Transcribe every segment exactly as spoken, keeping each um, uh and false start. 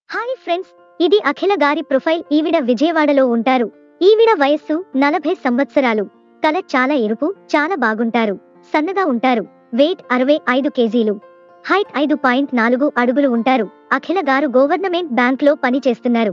Hi friends, ఇది అఖిల గారి profile. ఈవిడ విజయవాడలో ఉంటారు. ఈవిడ వయస్సు నలభై సంవత్సరాలు. తల చాలా ఎరుపు, చాలా బాగుంటారు. సన్నగా ఉంటారు. వెయిట్ అరవై ఐదు కేజీలు. హైట్ ఐదు పాయింట్ నాలుగు అడుగులు ఉంటారు. అఖిల గారు గవర్నమెంట్ బ్యాంక్ లో పని చేస్తున్నారు.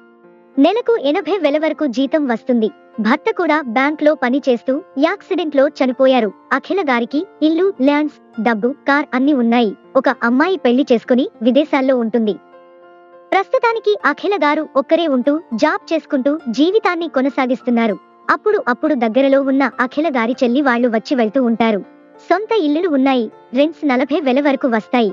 నెలకు ఎనభై వేల వరకు జీతం వస్తుంది. భర్త కూడా బ్యాంక్ లో పని చేస్తూ యాక్సిడెంట్ లో చనిపోయారు. అఖిల గారికి ఇల్లు, ల్యాండ్స్, డబ్బు, కార్ అన్ని ఉన్నాయి. ఒక అమ్మాయి పెళ్లి చేసుకుని విదేశాల్లో ఉంటుంది. ప్రస్తుతానికి అఖిల గారు ఒక్కరే ఉంటూ జాబ్ చేసుకుంటూ జీవితాన్ని కొనసాగిస్తున్నారు. అప్పుడు అప్పుడు దగ్గరలో ఉన్న అఖిల గారి చెల్లి వాళ్ళు వచ్చి వెళ్తూ ఉంటారు. సొంత ఇల్లులు ఉన్నాయి. రెంట్స్ నలభై వేల వరకు వస్తాయి.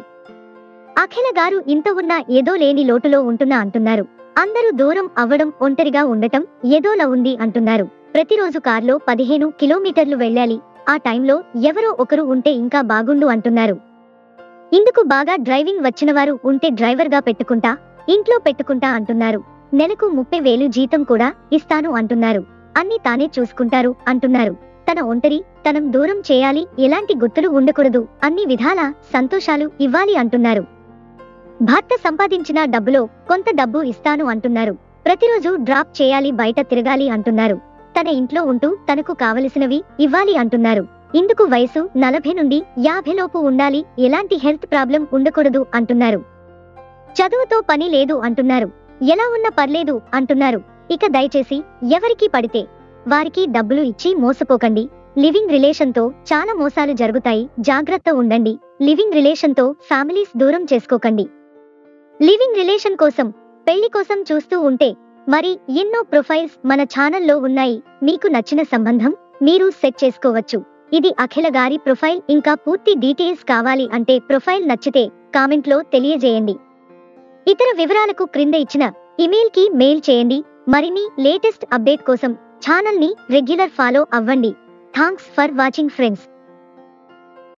అఖిల గారు ఇంత ఉన్నా ఏదో లేని లోటులో ఉంటున్నా అంటున్నారు. అందరూ దూరం అవ్వడం, ఒంటరిగా ఉండటం ఏదోలా ఉంది అంటున్నారు. ప్రతిరోజు కార్లో పదిహేను కిలోమీటర్లు వెళ్ళాలి. ఆ టైంలో ఎవరో ఒకరు ఉంటే ఇంకా బాగుండు అంటున్నారు. ఇందుకు బాగా డ్రైవింగ్ వచ్చినవారు ఉంటే డ్రైవర్ గా పెట్టుకుంటా, ఇంట్లో పెట్టుకుంటా అంటున్నారు. నెలకు ముప్పై వేలు జీతం కూడా ఇస్తాను అంటున్నారు. అన్ని తానే చూసుకుంటారు అంటున్నారు. తన ఒంటరి తనం దూరం చేయాలి, ఎలాంటి గుర్తులు ఉండకూడదు, అన్ని విధాల సంతోషాలు ఇవ్వాలి అంటున్నారు. భర్త సంపాదించిన డబ్బులో కొంత డబ్బు ఇస్తాను అంటున్నారు. ప్రతిరోజు డ్రాప్ చేయాలి, బయట తిరగాలి అంటున్నారు. తన ఇంట్లో ఉంటూ తనకు కావలసినవి ఇవ్వాలి అంటున్నారు. ఇందుకు వయసు నలభై నుండి యాభై లోపు ఉండాలి, ఎలాంటి హెల్త్ ప్రాబ్లం ఉండకూడదు అంటున్నారు. చదువుతో పని లేదు అంటున్నారు. ఎలా ఉన్నా పర్లేదు అంటున్నారు. ఇక దయచేసి ఎవరికి పడితే వారికి డబ్బులు ఇచ్చి మోసపోకండి. లివింగ్ రిలేషన్ తో చాలా మోసాలు జరుగుతాయి, జాగ్రత్త ఉండండి. లివింగ్ రిలేషన్ తో ఫ్యామిలీస్ దూరం చేసుకోకండి. లివింగ్ రిలేషన్ కోసం, పెళ్లి కోసం చూస్తూ ఉంటే మరి ఎన్నో ప్రొఫైల్స్ మన ఛానల్లో ఉన్నాయి. మీకు నచ్చిన సంబంధం మీరు సెట్ చేసుకోవచ్చు. ఇది అఖిల గారి ప్రొఫైల్. ఇంకా పూర్తి డీటెయిల్స్ కావాలి అంటే ప్రొఫైల్ నచ్చితే కామెంట్ లో తెలియజేయండి. ఇతర వివరాలకు క్రింద ఇచ్చిన ఇమెయిల్ కి మెయిల్ చేయండి. మరిన్ని లేటెస్ట్ అప్డేట్ కోసం ఛానల్ ని రెగ్యులర్ ఫాలో అవ్వండి. Thanks for watching friends.